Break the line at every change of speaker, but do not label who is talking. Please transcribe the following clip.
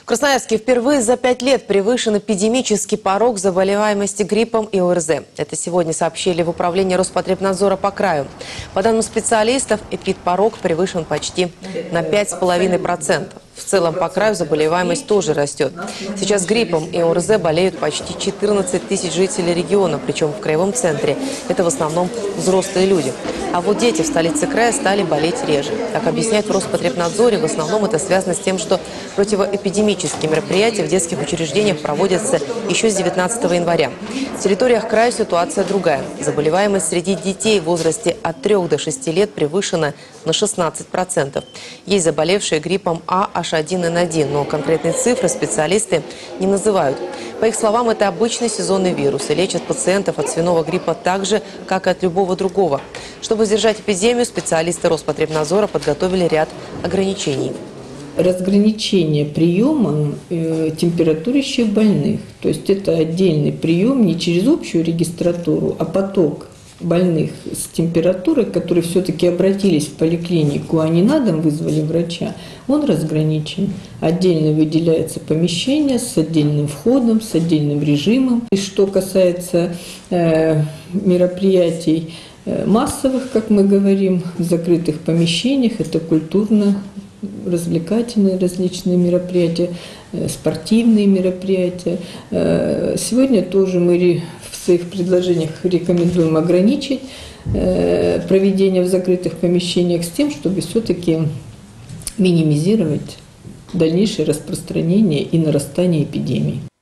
Красноярске впервые за 5 лет превышен эпидемический порог заболеваемости гриппом и ОРЗ. Это сегодня сообщили в управлении Роспотребнадзора по краю. По данным специалистов, эпидпорог превышен почти на 5,5%. В целом по краю заболеваемость тоже растет. Сейчас гриппом и ОРЗ болеют почти 14 тысяч жителей региона, причем в краевом центре. Это в основном взрослые люди. А вот дети в столице края стали болеть реже. Как объясняют в Роспотребнадзоре, в основном это связано с тем, что противоэпидемические мероприятия в детских учреждениях проводятся еще с 19 января. В территориях края ситуация другая. Заболеваемость среди детей в возрасте от 3 до 6 лет превышена на 16%. Есть заболевшие гриппом А H1N1, но конкретные цифры специалисты не называют. По их словам, это обычный сезонный вирус и лечат пациентов от свиного гриппа так же, как и от любого другого. Чтобы сдержать эпидемию, специалисты Роспотребнадзора подготовили ряд ограничений.
Разграничение приема температурящих больных. То есть это отдельный прием не через общую регистратуру, а поток больных с температурой, которые все-таки обратились в поликлинику, а не на дом вызвали врача, он разграничен. Отдельно выделяется помещение с отдельным входом, с отдельным режимом. И что касается мероприятий массовых, как мы говорим, в закрытых помещениях, это культурно-развлекательные различные мероприятия, спортивные мероприятия. Сегодня тоже мы в своих предложениях рекомендуем ограничить проведение в закрытых помещениях с тем, чтобы все-таки минимизировать дальнейшее распространение и нарастание эпидемии.